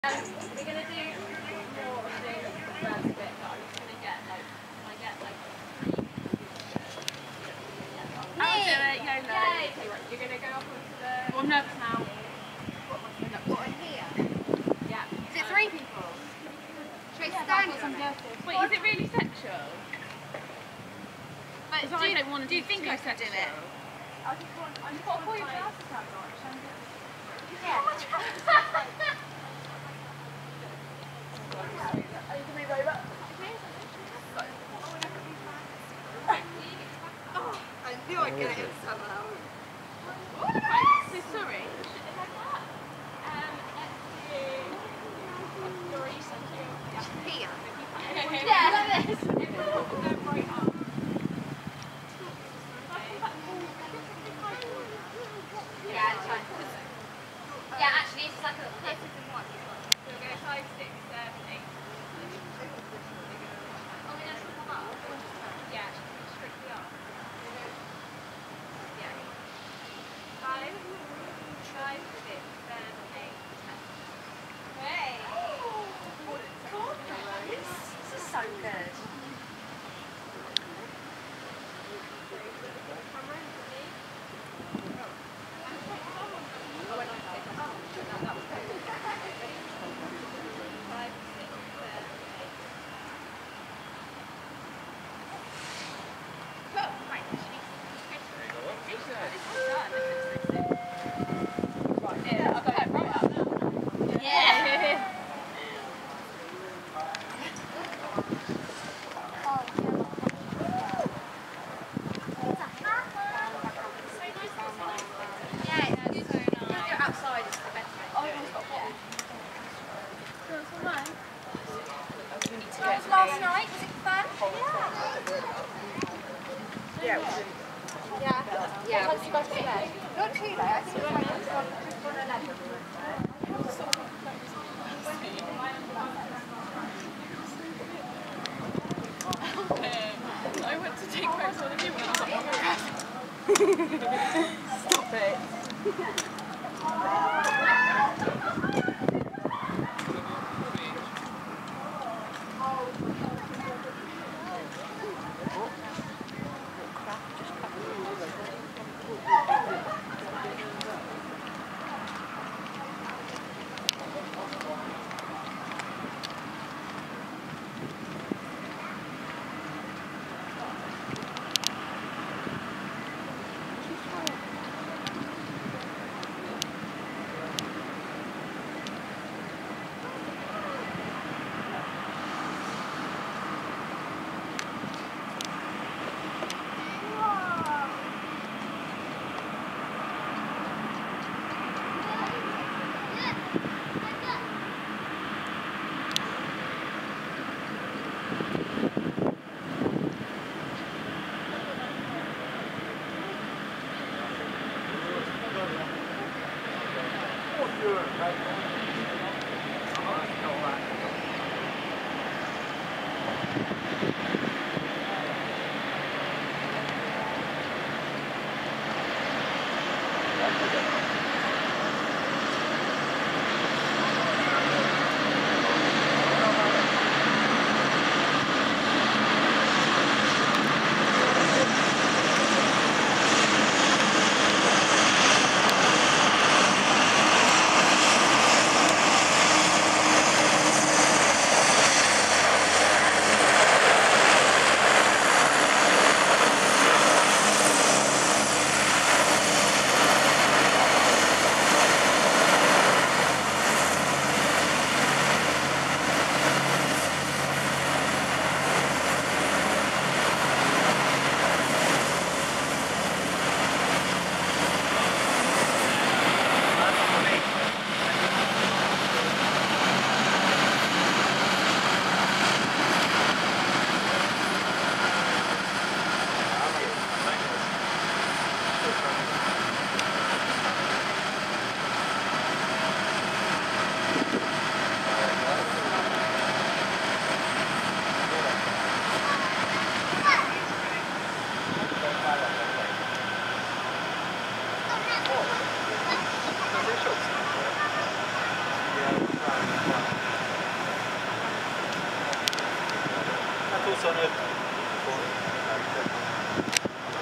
We're going to do more of the first bit, but I'm just going to get like, I'll do it, YOLO. Okay, right, you're going to go up onto the... Well, I'm nervous now. What, in here? Yeah. Is it 3 people? Should we stand on it? Wait, is it really sexual? But do you think I could do it? I just want... I'm just got to your glasses out, Yeah. I knew I'd get it somehow. So sorry. Here. Yeah, like this. Yeah, actually, it's like a this is in one. We'll go 5, 6, 7, 8. Oh, we don't come up. Yeah, strictly up. Yeah. 5, 6, 7, 8, 10. Hey! This is so good. Last night, was it fun? Yeah. Yeah. What time did you guys go to bed? Not too late. I think it was like 11. I went to take photos of you when I was on Hovercraft. Stop it. sort of